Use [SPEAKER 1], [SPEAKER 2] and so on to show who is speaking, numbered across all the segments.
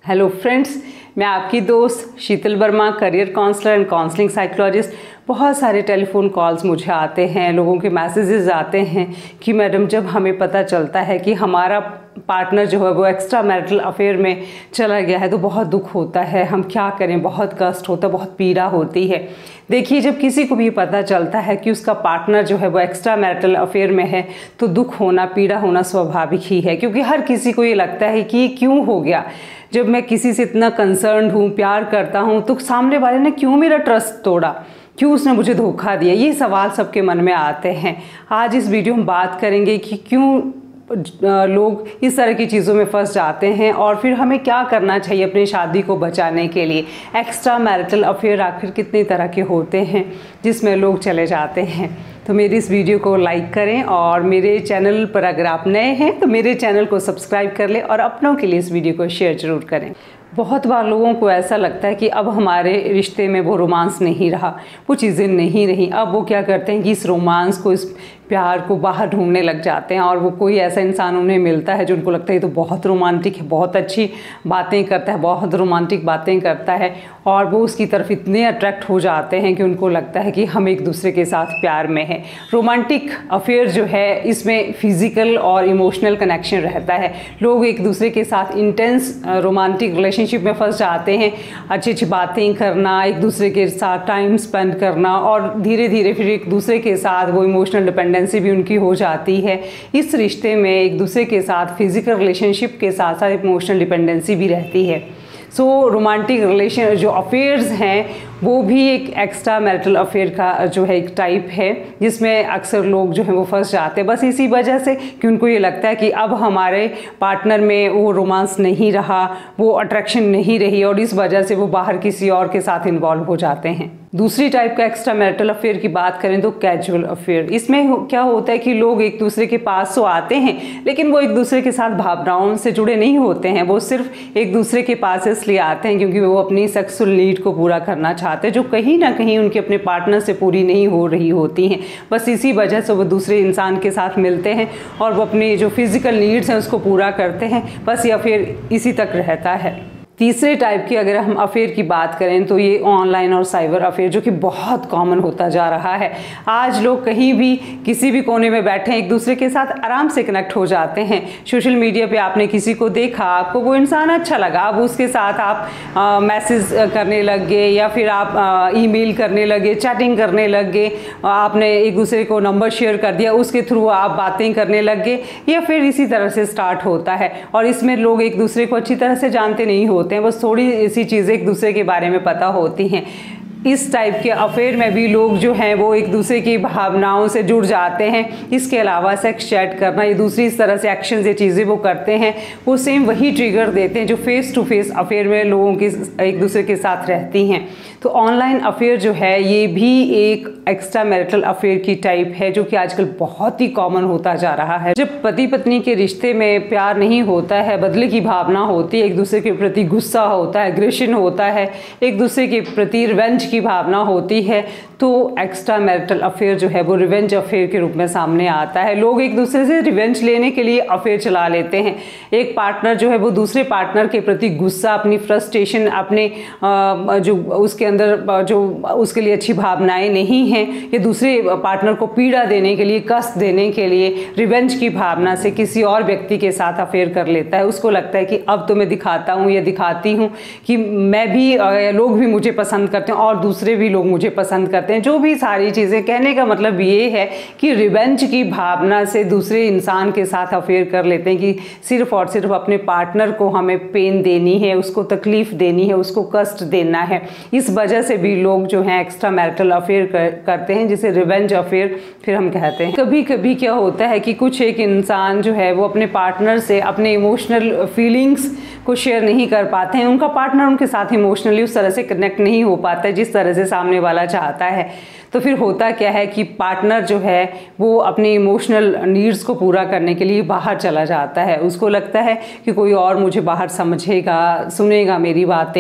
[SPEAKER 1] Hello friends, मैं आपकी दोस्त Sheetal Verma, career counsellor and counselling psychologist. बहुत सारे टेलीफोन कॉल्स मुझे आते हैं, लोगों के मैसेजेस आते हैं कि मैडम जब हमें पता चलता है कि हमारा पार्टनर जो है वो एक्स्ट्रा मैरिटल अफेयर में चला गया है तो बहुत दुख होता है, हम क्या करें, बहुत कष्ट होता है, बहुत पीड़ा होती है। देखिए, जब किसी को भी पता चलता है कि उसका पार्टनर जो है वो एक्स्ट्रा मैरिटल अफेयर में है तो दुख होना, पीड़ा होना स्वाभाविक ही है, क्योंकि हर किसी को ये लगता है कि ये क्यों हो गया। जब मैं किसी से इतना कंसर्न्ड हूँ, प्यार करता हूँ, तो सामने वाले ने क्यों मेरा ट्रस्ट तोड़ा, क्यों उसने मुझे धोखा दिया। ये सवाल सबके मन में आते हैं। आज इस वीडियो में बात करेंगे कि क्यों लोग इस तरह की चीज़ों में फंस जाते हैं और फिर हमें क्या करना चाहिए अपनी शादी को बचाने के लिए। एक्स्ट्रा मैरिटल अफेयर आखिर कितनी तरह के होते हैं जिसमें लोग चले जाते हैं। तो मेरी इस वीडियो को लाइक करें और मेरे चैनल पर अगर आप नए हैं तो मेरे चैनल को सब्सक्राइब कर लें और अपनों के लिए इस वीडियो को शेयर ज़रूर करें। बहुत बार लोगों को ऐसा लगता है कि अब हमारे रिश्ते में वो रोमांस नहीं रहा, वो चीज़ें नहीं रही। अब वो क्या करते हैं कि इस रोमांस को, इस प्यार को बाहर ढूंढने लग जाते हैं और वो कोई ऐसा इंसान उन्हें मिलता है जो उनको लगता है तो बहुत रोमांटिक है, बहुत अच्छी बातें करता है, बहुत रोमांटिक बातें करता है, और वो उसकी तरफ इतने अट्रैक्ट हो जाते हैं कि उनको लगता है कि हम एक दूसरे के साथ प्यार में हैं। रोमांटिक अफेयर जो है इसमें फिजिकल और इमोशनल कनेक्शन रहता है। लोग एक दूसरे के साथ इंटेंस रोमांटिक रिलेशनशिप में फंस जाते हैं। अच्छी अच्छी बातें करना, एक दूसरे के साथ टाइम स्पेंड करना और धीरे धीरे फिर एक दूसरे के साथ वो इमोशनल डिपेंडेंसी भी उनकी हो जाती है। इस रिश्ते में एक दूसरे के साथ फिजिकल रिलेशनशिप के साथ साथ इमोशनल डिपेंडेंसी भी रहती है। सो रोमांटिक रिलेशन जो अफेयर्स हैं वो भी एक एक्स्ट्रा मैरिटल अफेयर का जो है एक टाइप है जिसमें अक्सर लोग जो है वो फंस जाते हैं, बस इसी वजह से कि उनको ये लगता है कि अब हमारे पार्टनर में वो रोमांस नहीं रहा, वो अट्रैक्शन नहीं रही, और इस वजह से वो बाहर किसी और के साथ इन्वॉल्व हो जाते हैं। दूसरी टाइप का एक्स्ट्रा मैरिटल अफेयर की बात करें तो कैजुअल अफेयर। इसमें क्या होता है कि लोग एक दूसरे के पास तो आते हैं लेकिन वो एक दूसरे के साथ भावनाओं से जुड़े नहीं होते हैं। वो सिर्फ एक दूसरे के पास इसलिए आते हैं क्योंकि वो अपनी सेक्सुअल नीड को पूरा करना चाहते हैं जो कहीं ना कहीं उनके अपने पार्टनर से पूरी नहीं हो रही होती हैं। बस इसी वजह से वो दूसरे इंसान के साथ मिलते हैं और वो अपनी जो फिजिकल नीड्स हैं उसको पूरा करते हैं। बस ये अफेयर इसी तक रहता है। तीसरे टाइप की अगर हम अफेयर की बात करें तो ये ऑनलाइन और साइबर अफेयर जो कि बहुत कॉमन होता जा रहा है। आज लोग कहीं भी किसी भी कोने में बैठे एक दूसरे के साथ आराम से कनेक्ट हो जाते हैं। सोशल मीडिया पे आपने किसी को देखा, आपको वो इंसान अच्छा लगा, अब उसके साथ आप मैसेज करने लग गए या फिर आप ईमेल करने लगे, चैटिंग करने लग गए, आपने एक दूसरे को नंबर शेयर कर दिया, उसके थ्रू आप बातें करने लग गए, या फिर इसी तरह से स्टार्ट होता है। और इसमें लोग एक दूसरे को अच्छी तरह से जानते नहीं होते हैं, बस थोड़ी ऐसी चीज़ें एक दूसरे के बारे में पता होती हैं। इस टाइप के अफेयर में भी लोग जो हैं वो एक दूसरे की भावनाओं से जुड़ जाते हैं। इसके अलावा सेक्स चैट करना, ये दूसरी इस तरह से एक्शन ये चीज़ें वो करते हैं, वो सेम वही ट्रिगर देते हैं जो फेस टू फेस अफेयर में लोगों की एक दूसरे के साथ रहती हैं। तो ऑनलाइन अफेयर जो है ये भी एक एक्स्ट्रा मैरिटल अफेयर की टाइप है जो कि आजकल बहुत ही कॉमन होता जा रहा है। जब पति पत्नी के रिश्ते में प्यार नहीं होता है, बदले की भावना होती है, एक दूसरे के प्रति गुस्सा होता है, एग्रेशन होता है, एक दूसरे के प्रति रिवेंज की भावना होती है, तो एक्स्ट्रा मैरिटल अफेयर जो है वो रिवेंज अफेयर के रूप में सामने आता है। लोग एक दूसरे से रिवेंज लेने के लिए अफेयर चला लेते हैं। एक पार्टनर जो है वो दूसरे पार्टनर के प्रति गुस्सा, अपनी फ्रस्ट्रेशन, अपने जो उसके अंदर जो उसके लिए अच्छी भावनाएं नहीं हैं, ये दूसरे पार्टनर को पीड़ा देने के लिए, कष्ट देने के लिए रिवेंज की भावना से किसी और व्यक्ति के साथ अफेयर कर लेता है। उसको लगता है कि अब तो मैं दिखाता हूँ या दिखाती हूँ कि मैं भी, लोग भी मुझे पसंद करते हैं और दूसरे भी लोग मुझे पसंद करते हैं। जो भी सारी चीज़ें, कहने का मतलब ये है कि रिवेंज की भावना से दूसरे इंसान के साथ अफेयर कर लेते हैं कि सिर्फ और सिर्फ अपने पार्टनर को हमें पेन देनी है, उसको तकलीफ देनी है, उसको कष्ट देना है। इस वजह से भी लोग जो हैं एक्स्ट्रा मैरिटल अफेयर करते हैं जिसे रिवेंज अफेयर फिर हम कहते हैं। कभी कभी क्या होता है कि कुछ एक इंसान जो है वो अपने पार्टनर से अपने इमोशनल फीलिंग्स को शेयर नहीं कर पाते हैं, उनका पार्टनर उनके साथ इमोशनली उस तरह से कनेक्ट नहीं हो पाता है जिस तरह से सामने वाला चाहता है। तो फिर होता क्या है कि पार्टनर जो है वो अपने इमोशनल नीड्स को पूरा करने के लिए बाहर चला जाता है। उसको लगता है कि कोई और मुझे बाहर समझेगा, सुनेगा मेरी बातें।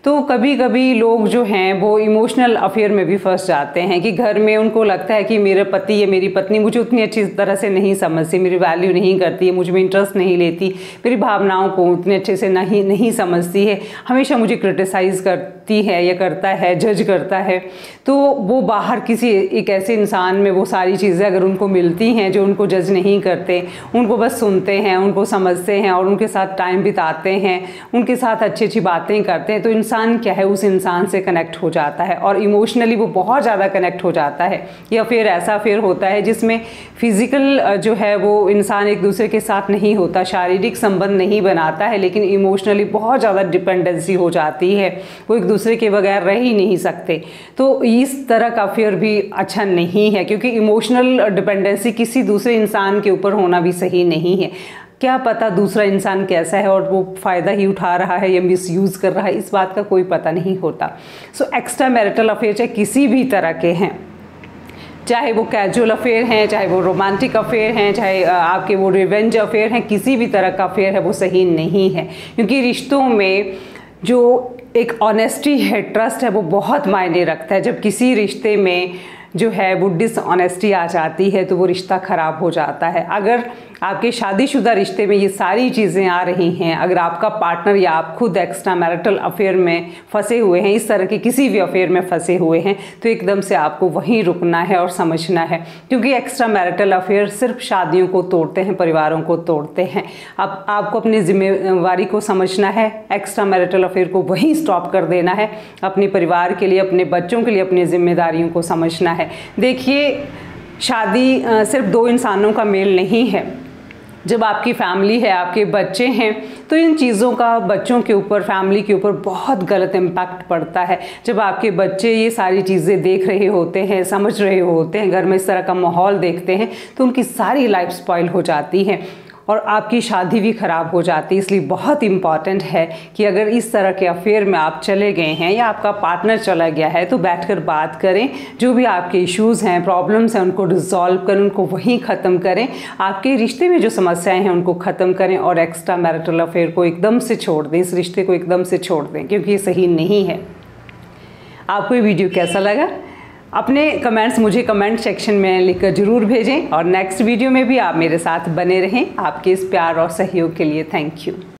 [SPEAKER 1] तो कभी कभी लोग जो हैं वो इमोशनल अफेयर में भी फंस जाते हैं कि घर में उनको लगता है कि मेरे पति या मेरी पत्नी मुझे उतनी अच्छी तरह से नहीं समझती, मेरी वैल्यू नहीं करती है, मुझ में इंटरेस्ट नहीं लेती, मेरी भावनाओं को उतने अच्छे से नहीं समझती है, हमेशा मुझे क्रिटिसाइज़ करती है या करता है, जज करता है। तो वो बाहर किसी एक ऐसे इंसान में वो सारी चीज़ें अगर उनको मिलती हैं जो उनको जज नहीं करते, उनको बस सुनते हैं, उनको समझते हैं और उनके साथ टाइम बिताते हैं, उनके साथ अच्छी अच्छी बातें करते हैं, तो इंसान क्या है, उस इंसान से कनेक्ट हो जाता है और इमोशनली वो बहुत ज़्यादा कनेक्ट हो जाता है। या फिर ऐसा फिर होता है जिसमें फिज़िकल जो है वो इंसान एक दूसरे के साथ नहीं होता, शारीरिक संबंध नहीं बनाता है, लेकिन इमोशनली बहुत ज़्यादा डिपेंडेंसी हो जाती है, वो एक दूसरे के बगैर रह ही नहीं सकते। तो इस तरह का फिर भी अच्छा नहीं है, क्योंकि इमोशनल डिपेंडेंसी किसी दूसरे इंसान के ऊपर होना भी सही नहीं है। क्या पता दूसरा इंसान कैसा है और वो फ़ायदा ही उठा रहा है या मिसयूज़ कर रहा है, इस बात का कोई पता नहीं होता। सो एक्स्ट्रा मैरिटल अफेयर चाहे किसी भी तरह के हैं, चाहे वो कैजुअल अफेयर हैं, चाहे वो रोमांटिक अफेयर हैं, चाहे आपके वो रिवेंज अफेयर हैं, किसी भी तरह का अफेयर है वो सही नहीं है। क्योंकि रिश्तों में जो एक ऑनेस्टी है, ट्रस्ट है, वो बहुत मायने रखता है। जब किसी रिश्ते में जो है वो डिसऑनेस्टी आ जाती है तो वो रिश्ता ख़राब हो जाता है। अगर आपके शादीशुदा रिश्ते में ये सारी चीज़ें आ रही हैं, अगर आपका पार्टनर या आप खुद एक्स्ट्रा मैरिटल अफेयर में फंसे हुए हैं, इस तरह के किसी भी अफेयर में फंसे हुए हैं, तो एकदम से आपको वहीं रुकना है और समझना है। क्योंकि एक्स्ट्रा मैरिटल अफेयर सिर्फ शादियों को तोड़ते हैं, परिवारों को तोड़ते हैं। अब आपको अपनी जिम्मेवारी को समझना है, एक्स्ट्रा मैरिटल अफेयर को वहीं स्टॉप कर देना है, अपने परिवार के लिए, अपने बच्चों के लिए अपनी जिम्मेदारियों को समझना है। देखिए, शादी सिर्फ दो इंसानों का मेल नहीं है। जब आपकी फैमिली है, आपके बच्चे हैं, तो इन चीज़ों का बच्चों के ऊपर, फैमिली के ऊपर बहुत गलत इम्पैक्ट पड़ता है। जब आपके बच्चे ये सारी चीज़ें देख रहे होते हैं, समझ रहे होते हैं, घर में इस तरह का माहौल देखते हैं, तो उनकी सारी लाइफ स्पॉइल हो जाती है और आपकी शादी भी ख़राब हो जाती है। इसलिए बहुत इम्पॉर्टेंट है कि अगर इस तरह के अफेयर में आप चले गए हैं या आपका पार्टनर चला गया है, तो बैठकर बात करें, जो भी आपके इश्यूज़ हैं, प्रॉब्लम्स हैं, उनको रिजॉल्व करें, उनको वहीं ख़त्म करें। आपके रिश्ते में जो समस्याएं हैं उनको ख़त्म करें और एक्स्ट्रा मैरिटल अफेयर को एकदम से छोड़ दें, इस रिश्ते को एकदम से छोड़ दें, क्योंकि ये सही नहीं है। आपको ये वीडियो कैसा लगा? अपने कमेंट्स मुझे कमेंट सेक्शन में लिखकर ज़रूर भेजें और नेक्स्ट वीडियो में भी आप मेरे साथ बने रहें। आपके इस प्यार और सहयोग के लिए थैंक यू।